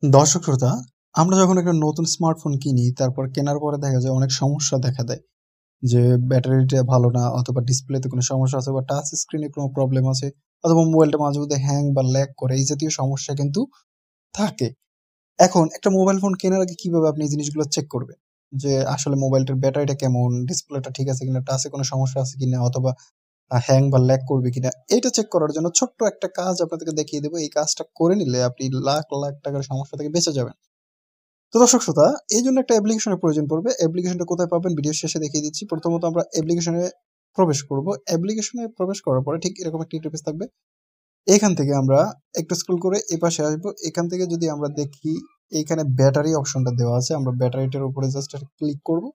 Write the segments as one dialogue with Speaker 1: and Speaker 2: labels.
Speaker 1: দর্শক শ্রোতা, আমরা যখন একটা নতুন স্মার্টফোন কিনি তারপর কেনার পরে দেখা যায় অনেক সমস্যা দেখা দেয়। যে ব্যাটারিটা ভালো না অথবা ডিসপ্লেতে কোনো সমস্যা আছে বা টাচ স্ক্রিনে কোনো প্রবলেম আছে অথবা মোবাইলটা মাঝে মধ্যে হ্যাং বা ল্যাগ করে এই জাতীয় সমস্যা কিন্তু থাকে। এখন একটা মোবাইল ফোন কেনার আগে কিভাবে আপনি এই জিনিসগুলো চেক করবেন? যে আসলে মোবাইলটার ব্যাটারিটা কেমন, ডিসপ্লেটা ঠিক আছে কিনা, টাচে কোনো সমস্যা আছে কিনা অথবা হ্যাং বা ল্যাগ করবে কিনা এটা চেক করার জন্য ছোট্ট একটা কাজ আপনাদেরকে দেখিয়ে দেবো। এই কাজটা করে নিলে আপনি লাখ লাখ টাকার সমস্যা থেকে বেঁচে যাবেন। তো দর্শক শ্রোতা, এই জন্য একটা অ্যাপ্লিকেশনের প্রয়োজন পড়বে। অ্যাপ্লিকেশনটা কোথায় পাবেন ভিডিও শেষে দেখিয়ে দিচ্ছি। প্রথমত আমরা অ্যাপ্লিকেশনে প্রবেশ করব। অ্যাপ্লিকেশনে প্রবেশ করার পরে ঠিক এরকম একটা ইন্টারফেস থাকবে। এখান থেকে আমরা একটু স্ক্রল করে এপাশে আসবো। এখান থেকে যদি আমরা দেখি এইখানে ব্যাটারি অপশনটা দেওয়া আছে, আমরা ব্যাটারিটার উপরে জাস্ট ক্লিক করব।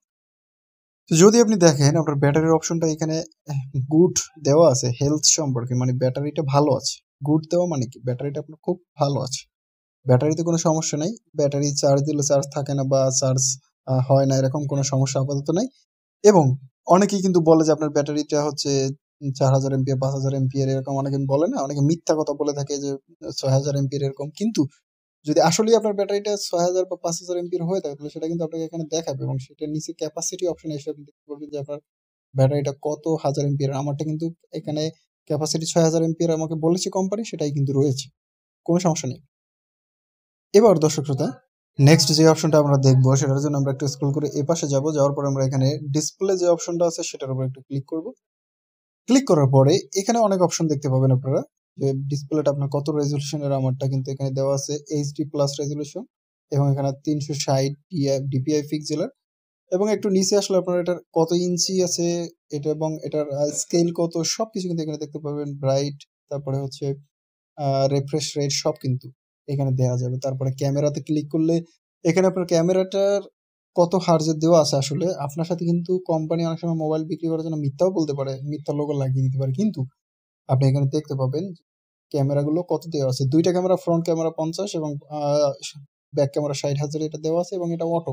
Speaker 1: তো যদি আপনি দেখেন আপনার ব্যাটারির অপশনটা এখানে গুড দেওয়া আছে হেলথ সম্পর্কে, মানে ব্যাটারিটা ভালো আছে। গুড দেওয়া মানে কি ব্যাটারিটা আপনার খুব ভালো আছে, ব্যাটারিতে কোনো সমস্যা নাই। ব্যাটারি চার্জ দিলে চার্জ থাকে না বা চার্জ হয় না, এরকম কোনো সমস্যা আপাতত নাই। এবং অনেকেই কিন্তু বলে যে আপনার ব্যাটারিটা হচ্ছে 4000 এমপিআর 5000 এমপিআর এরকম অনেকে বলে না, অনেকে মিথ্যা কথা বলে থাকে যে 6000 এমপিআর এরকম। কিন্তু যদি আসলেই আপনার ব্যাটারিটা 6000 বা 5000 এমপিআর হয়ে থাকে তাহলে সেটা কিন্তু আপনাকে এখানে দেখাবে এবং সেটার নিচে ক্যাপাসিটি অপশনে এসে আপনি দেখতে পারবেন যে আপনার ব্যাটারিটা কত হাজার এমপিআর। আমারটা কিন্তু এখানে ক্যাপাসিটি 6000 এমপিআর আমাকে বলেছে কোম্পানি, সেটাই কিন্তু রয়েছে, কোনো সমস্যা নেই। এবার দর্শক শ্রোতা, নেক্সট যে অপশনটা আমরা দেখবো সেটার জন্য আমরা একটু স্ক্রল করে এপাশে যাব। যাওয়ার পরে আমরা এখানে ডিসপ্লে যে অপশনটা আছে সেটার উপর একটু ক্লিক করব। ক্লিক করার পরে এখানে অনেক অপশন দেখতে পাবেন আপনারা, যে ডিসপ্লেটা আপনার কত রেজলিউশনের। আমারটা কিন্তু এখানে দেওয়া আছে এইচডি প্লাস রেজলিউশন এবং এখানে 360 ডিপিআই পিক্সেলের। এবং একটু নিচে আসলে আপনার এটার কত ইঞ্চি আছে এটা এবং এটার স্কেল কত সবকিছু কিন্তু এখানে দেখতে পাবেন। ব্রাইট, তারপরে হচ্ছে রিফ্রেশ রেট সব কিন্তু এখানে দেওয়া যাবে। তারপরে ক্যামেরাতে ক্লিক করলে এখানে আপনার ক্যামেরাটার কত হার্জের দেওয়া আছে। আসলে আপনার সাথে কিন্তু কোম্পানি অনেক সময় মোবাইল বিক্রি করার জন্য মিথ্যাও বলতে পারে, মিথ্যা লোগো লাগিয়ে দিতে পারে, কিন্তু আপনি এখানে দেখতে পাবেন ক্যামেরাগুলো কত দেওয়া আছে। দুইটা ক্যামেরা, ফ্রন্ট ক্যামেরা 50 এবং ব্যাক ক্যামেরা 60,000 এটা দেওয়া আছে এবং এটা অটো।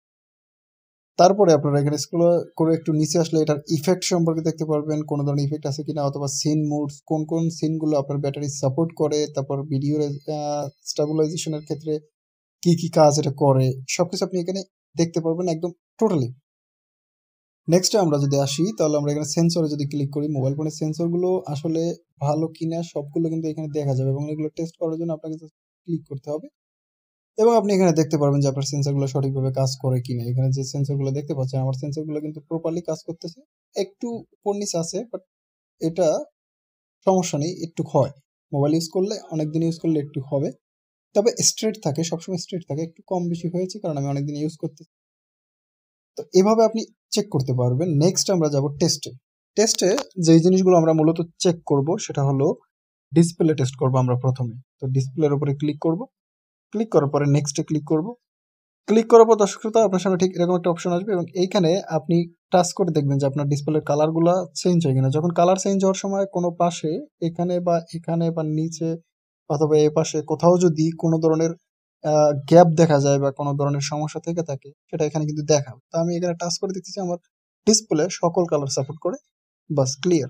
Speaker 1: তারপরে আপনারা এখানে স্ক্রল করে একটু নিচে আসলে এটার ইফেক্ট সম্পর্কে দেখতে পারবেন, কোন ধরনের ইফেক্ট আছে কিনা অথবা সিন মুডস, কোন কোন সিনগুলো আপনার ব্যাটারি সাপোর্ট করে, তারপর ভিডিও স্টেবিলাইজেশনের ক্ষেত্রে কি কি কাজ এটা করে সবকিছু আপনি এখানে দেখতে পারবেন একদম টোটালি। নেক্সট আমরা যদি আসি তাহলে আমরা এখানে সেন্সরে যদি ক্লিক করি, মোবাইল ফোনের সেন্সরগুলো আসলে ভালো কিনা সবগুলো কিন্তু এখানে দেখা যাবে এবং এগুলো টেস্ট করার জন্য আপনাকে ক্লিক করতে হবে এবং আপনি এখানে দেখতে পারবেন যে আপনার সেন্সরগুলো সঠিকভাবে কাজ করে কিনা। এখানে যে সেন্সরগুলো দেখতে পাচ্ছেন আমার সেন্সরগুলো কিন্তু প্রপারলি কাজ করতেছে। একটু উপর নিচ আছে বাট এটা সমস্যা নেই, একটু হয় মোবাইল ইউজ করলে, অনেকদিন ইউজ করলে একটু হবে, তবে স্ট্রেট থাকে, সবসময় স্ট্রেট থাকে। একটু কম বেশি হয়েছে কারণ আমি অনেকদিন ইউজ করতে। তো এভাবে আপনি চেক করতে পারবেন। নেক্সট আমরা যাব টেস্টে। টেস্টে যেই জিনিসগুলো আমরা মূলত চেক করব সেটা হলো ডিসপ্লে টেস্ট করব আমরা প্রথমে। তো ডিসপ্লের উপরে ক্লিক করব, ক্লিক করার পরে নেক্সটে ক্লিক করব। ক্লিক করার পর দর্শক শ্রোতা আপনার সামনে ঠিক এরকম একটা অপশন আসবে এবং এইখানে আপনি টাচ করে দেখবেন যে আপনার ডিসপ্লের কালারগুলো চেঞ্জ হয় কিনা। যখন কালার চেঞ্জ হওয়ার সময় কোনো পাশে এখানে বা নিচে অথবা এ পাশে কোথাও যদি কোনো ধরনের গ্যাপ দেখা যায় বা কোনো ধরনের সমস্যা থেকে থাকে সেটা এখানে কিন্তু দেখাবে। তো আমি এখানে টাচ করে দেখতেছি আমার ডিসপ্লে সকল কালার সাপোর্ট করে, বাস ক্লিয়ার।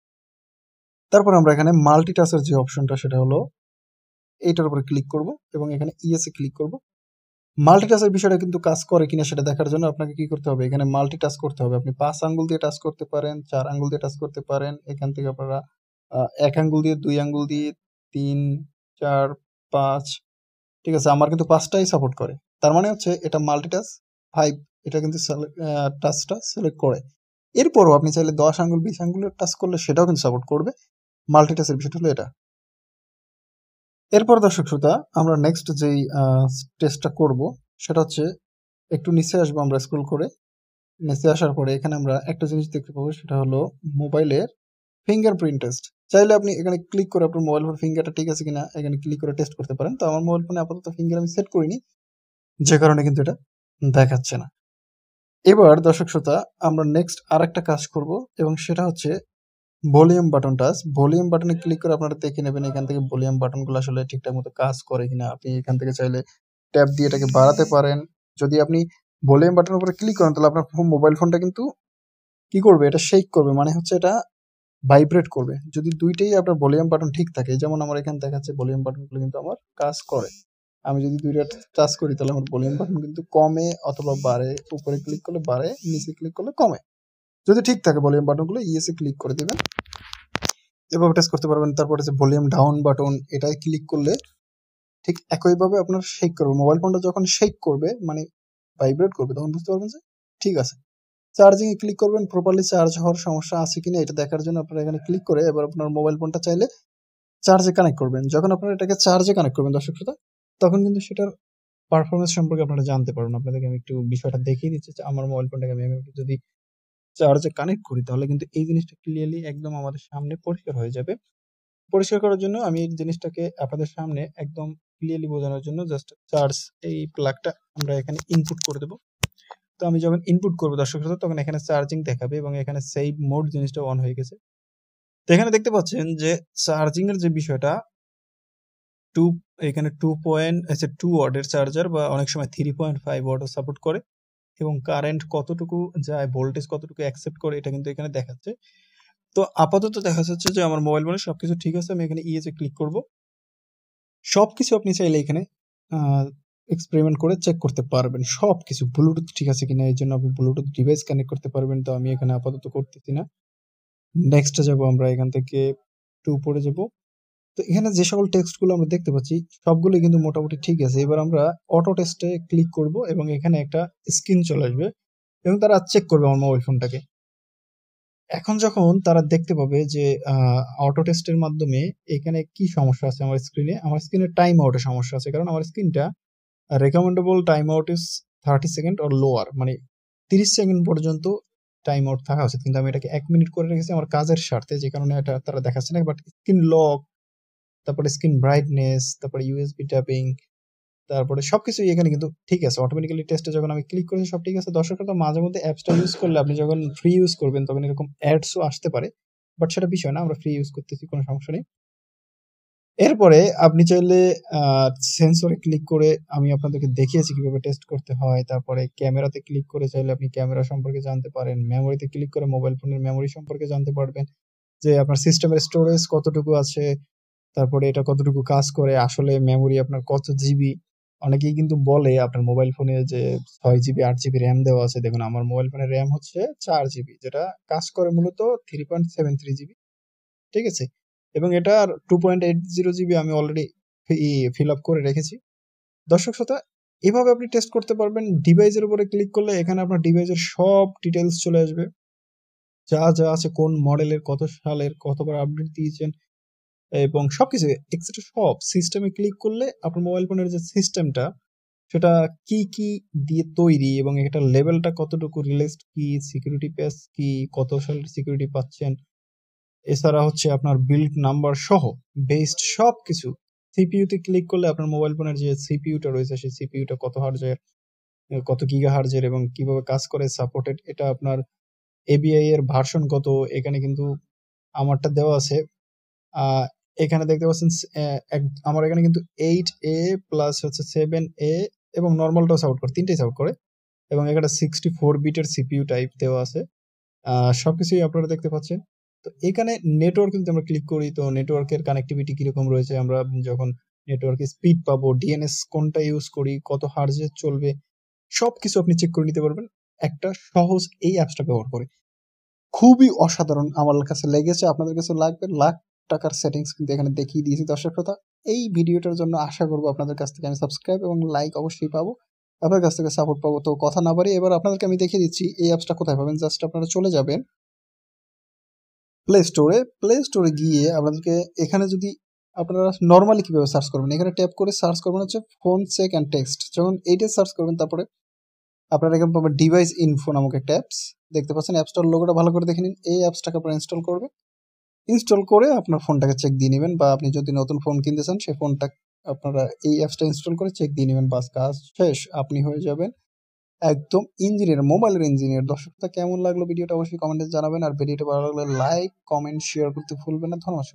Speaker 1: তারপর আমরা এখানে মাল্টি টাচের যে অপশনটা সেটা হলো এইটার উপরে ক্লিক করব এবং এখানে ইএসএ ক্লিক করব। মাল্টিটাস্কের বিষয়টা কিন্তু কাজ করে কিনা সেটা দেখার জন্য আপনাকে কি করতে হবে, এখানে মাল্টিটাস্ক করতে হবে। আপনি 5 আঙ্গুল দিয়ে টাচ করতে পারেন, 4 আঙ্গুল দিয়ে টাচ করতে পারেন। এখান থেকে আপনারা 1 আঙ্গুল দিয়ে, 2 আঙ্গুল দিয়ে, 3, 4, 5, ঠিক আছে। আমার কিন্তু 5টাই সাপোর্ট করে। তার মানে হচ্ছে এটা মাল্টিটাস্ক 5, এটা কিন্তু টাচটা সিলেক্ট করে। এরপরও আপনি চাইলে 10 আঙ্গুল 20 আঙ্গুলের টাচ করলে সেটাও কিন্তু সাপোর্ট করবে। মাল্টিটাস্কের বিষয়টা হলো এটা। এরপর দর্শক শ্রোতা আমরা নেক্সট যেই টেস্টটা করব সেটা হচ্ছে একটু নিচে আসবো আমরা স্ক্রল করে। নিচে আসার পরে এখানে আমরা একটা জিনিস দেখতে পাবো সেটা হলো মোবাইলের ফিঙ্গারপ্রিন্ট টেস্ট। চাইলে আপনি এখানে ক্লিক করে আপনার মোবাইল ফোন ফিঙ্গারটা ঠিক আছে কিনা এখানে ক্লিক করে টেস্ট করতে পারেন। তো আমার মোবাইল ফোনে আপাতত ফিঙ্গার আমি সেট করিনি, যে কারণে কিন্তু এটা দেখাচ্ছে না। এবার দর্শক শ্রোতা আমরা নেক্সট আরেকটা কাজ করব এবং সেটা হচ্ছে ভলিউম বাটন টাচ। ভলিউম বাটনে ক্লিক করে আপনারা দেখে নেবেন এখান থেকে ভলিউম বাটনগুলো আসলে ঠিকঠাক মতো কাজ করে কিনা। আপনি এখান থেকে চাইলে ট্যাপ দিয়ে এটাকে বাড়াতে পারেন। যদি আপনি ভলিউম বাটনের উপরে ক্লিক করেন তাহলে আপনার মোবাইল ফোনটা কিন্তু কি করবে, এটা শেক করবে, মানে হচ্ছে এটা ভাইব্রেট করবে। যদি দুইটাই আপনার ভলিউম বাটন ঠিক থাকে, যেমন আমার এখানে দেখাচ্ছে ভলিউম বাটনগুলো কিন্তু আমার কাজ করে। আমি যদি 2টা টাচ করি তাহলে আমার ভলিউম বাটন কিন্তু কমে অথবা বাড়ে। উপরে ক্লিক করলে বাড়ে, নিচে ক্লিক করলে কমে। যদি ঠিক থাকে ভলিউম বাটনগুলো ইএসএ ক্লিক করে দিবেন, এভাবে টাচ করতে পারবেন। তারপরে যে ভলিউম ডাউন বাটন, এটাই ক্লিক করলে ঠিক একইভাবে আপনার শেক করবে। মোবাইল ফোনটা যখন শেক করবে মানে ভাইব্রেট করবে তখন বুঝতে পারবেন যে ঠিক আছে। চার্জিং এ ক্লিক করবেন, প্রপারলি চার্জ হওয়ার সমস্যা আছে কিনা এটা দেখার জন্য আপনারা এখানে ক্লিক করে এবার আপনার মোবাইল ফোনটা চাইলে চার্জে কানেক্ট করবেন। যখন আপনারা এটাকে চার্জে কানেক্ট করবেন দর্শক শ্রোতা, তখন কিন্তু সেটার পারফরমেন্স সম্পর্কে আপনারা জানতে পারবেন। আপনাদেরকে আমি একটু বিষয়টা দেখিয়ে দিচ্ছি যে আমার মোবাইল ফোনটাকে আমি যদি চার্জে কানেক্ট করি তাহলে কিন্তু এই জিনিসটা ক্লিয়ারলি একদম আমাদের সামনে পরিষ্কার হয়ে যাবে। পরিষ্কার করার জন্য আমি এই জিনিসটাকে আপনাদের সামনে একদম ক্লিয়ারলি বোঝানোর জন্য জাস্ট চার্জ এই প্লাগটা আমরা এখানে ইনপুট করে দেব। তো আমি যখন ইনপুট করবো দর্শক শ্রোতা তখন এখানে চার্জিং দেখাবে এবং এখানে সেভ মোড জিনিসটা অন হয়ে গেছে। তো এখানে দেখতে পাচ্ছেন যে চার্জিং এর যে বিষয়টা এখানে 2 ওয়াটের চার্জার বা অনেক সময় 3.5 ওয়াটও সাপোর্ট করে এবং কারেন্ট কতটুকু যায়, ভোল্টেজ কতটুকু অ্যাকসেপ্ট করে এটা কিন্তু এখানে দেখাচ্ছে। তো আপাতত দেখা যাচ্ছে যে আমার মোবাইল ফোনে সবকিছু ঠিক আছে। আমি এখানে ইএসএ ক্লিক করব। সবকিছু আপনি চাইলে এখানে এক্সপেরিমেন্ট করে চেক করতে পারবেন সবকিছু। ব্লুটুথ ঠিক আছে কিনা এর জন্য আপনি ব্লুটুথ ডিভাইস কানেক্ট করতে পারবেন। তো আমি এখানে আপাতত করতেছি না। নেক্সটে যাব আমরা, এখান থেকে একটু উপরে যাব। তো এখানে যে সকল টেক্সটগুলো আমরা দেখতে পাচ্ছি সবগুলোই কিন্তু মোটামুটি ঠিক আছে। এবার আমরা অটো টেস্টে ক্লিক করব এবং এখানে একটা স্ক্রিন চলে আসবে এবং তারা চেক করবে আমার মোবাইল ফোনটাকে। এখন যখন তারা দেখতে পাবে যে অটো টেস্টের মাধ্যমে এখানে কি সমস্যা আছে আমার স্ক্রিনে টাইম আউটের সমস্যা আছে। কারণ আমার স্ক্রিনটা recommendable time out is 30 second or lower, মানে 30 সেকেন্ড পর্যন্ত টাইম আউট থাকা উচিত, কিন্তু আমি এটাকে 1 মিনিট করে রেখেছি আমার কাজের স্বার্থে, যে কারণে এটা তারা দেখাচ্ছে না। বাট স্ক্রিন লক, তারপরে স্ক্রিন ব্রাইটনেস, তারপরে ইউএসবি ট্যাপিং, তারপরে সবকিছুই এখানে কিন্তু ঠিক আছে। অটোমেটিক্যালি টেস্টে যখন আমি ক্লিক করেছি সব ঠিক আছে। দর্শকরা মাঝে মধ্যে অ্যাপসটা ইউজ করলে আপনি যখন ফ্রি ইউজ করবেন তখন এরকম অ্যাডসও আসতে পারে, বাট সেটা বিষয় না, আমরা ফ্রি ইউজ করতেছি, কোনো সমস্যা নেই। এরপরে আপনি চাইলে সেন্সরে ক্লিক করে আমি আপনাদেরকে দেখিয়েছি কিভাবে টেস্ট করতে হয়। তারপরে ক্যামেরাতে ক্লিক করে চাইলে আপনি ক্যামেরা সম্পর্কে জানতে পারেন। মেমোরিতে ক্লিক করে মোবাইল ফোনের মেমোরি সম্পর্কে জানতে পারবেন যে আপনার সিস্টেমের স্টোরেজ কতটুকু আছে, তারপরে এটা কতটুকু কাজ করে, আসলে মেমোরি আপনার কত জিবি। অনেকেই কিন্তু বলে আপনার মোবাইল ফোনে যে 6 জিবি 8 জিবি র্যাম দেওয়া আছে। দেখুন আমার মোবাইল ফোনের র্যাম হচ্ছে 4 জিবি, যেটা কাজ করে মূলত 3.73 জিবি, ঠিক আছে। এবং এটার 2.80 জিবি আমি অলরেডি ফিল আপ করে রেখেছি। দর্শক শ্রোতা, এভাবে আপনি টেস্ট করতে পারবেন। ডিভাইসের উপরে ক্লিক করলে এখানে আপনার ডিভাইসের সব ডিটেলস চলে আসবে, যা যা আছে, কোন মডেলের, কত সালের, কতবার আপডেট দিয়েছেন এবং সবকিছু এক্সেট্রা সব। সিস্টেমে ক্লিক করলে আপনার মোবাইল ফোনের যে সিস্টেমটা সেটা কি কি দিয়ে তৈরি এবং এটার লেভেলটা কতটুকু, রিলিজড কি, সিকিউরিটি প্যাচ কি, কত সালের সিকিউরিটি পাচ্ছেন, এছাড়া হচ্ছে আপনার বিল্ড নাম্বার সহ বেসড সবকিছু। সিপিইউতে ক্লিক করলে আপনার মোবাইল ফোনের যে সিপিইউটা রয়েছে সেই সিপিইউটা কত হার্জের, কত গিগা হার্জের এবং কিভাবে কাজ করে, সাপোর্টেড, এটা আপনার এবিআই এর ভার্সন কত, এখানে কিন্তু আমারটা দেওয়া আছে। এখানে দেখতে পাচ্ছেন আমার এখানে কিন্তু 8A প্লাস হচ্ছে 7A এবং নর্মালটাও সাপোর্ট করে, তিনটেই সাপোর্ট করে এবং এখানে 64 বিটের সিপিইউ টাইপ দেওয়া আছে। সবকিছুই আপনারা দেখতে পাচ্ছেন। তো এখানে নেটওয়ার্ক কিন্তু আমরা ক্লিক করি, তো নেটওয়ার্কের কানেক্টিভিটি কিরকম রয়েছে, আমরা যখন নেটওয়ার্কের স্পিড পাবো, ডিএনএস কোনটা ইউজ করি, কত হার্জে চলবে, সবকিছু আপনি চেক করে নিতে পারবেন একটা সহজ এই অ্যাপসটা ব্যবহার করে। খুবই অসাধারণ আমার কাছে লেগেছে, আপনাদের কাছে লাগবে। লাখ টাকার সেটিংস কিন্তু এখানে দেখিয়ে দিয়েছি। দর্শক শ্রোতা, এই ভিডিওটার জন্য আশা করবো আপনাদের কাছ থেকে আমি সাবস্ক্রাইব এবং লাইক অবশ্যই পাবো, আপনার কাছ থেকে সাপোর্ট পাবো। তো কথা না বাড়িয়ে এবার আপনাদেরকে আমি দেখিয়ে দিচ্ছি এই অ্যাপসটা কোথায় পাবেন। জাস্ট আপনারা চলে যাবেন প্লে স্টোরে গিয়ে আপনাদেরকে এখানে যদি আপনারা নর্মালি কিভাবে সার্চ করবেন, এখানে ট্যাপ করে সার্চ করবেন হচ্ছে ফোন চেক অ্যান্ড টেক্সট। যখন এইটা সার্চ করবেন তারপরে আপনারা এখানে পাবেন ডিভাইস ইনফো নামক একটা অ্যাপস, দেখতে পাচ্ছেন। অ্যাপসটার লোগোটা ভালো করে দেখে নিন। এই অ্যাপসটাকে আপনারা ইনস্টল করবেন। ইনস্টল করে আপনার ফোনটাকে চেক দিয়ে নেবেন, বা আপনি যদি নতুন ফোন কিনতে চান সেই ফোনটা আপনারা এই অ্যাপসটা ইনস্টল করে চেক দিয়ে নেবেন, বাস কাজ শেষ। আপনি হয়ে যাবেন একদম ইঞ্জিনিয়ার, মোবাইলের ইঞ্জিনিয়ার। দর্শকটা কেমন লাগলো ভিডিওটা অবশ্যই কমেন্টে জানাবেন, আর ভিডিওটা ভালো লাগলে লাইক, কমেন্ট, শেয়ার করতে ভুলবেন না। ধন্যবাদ।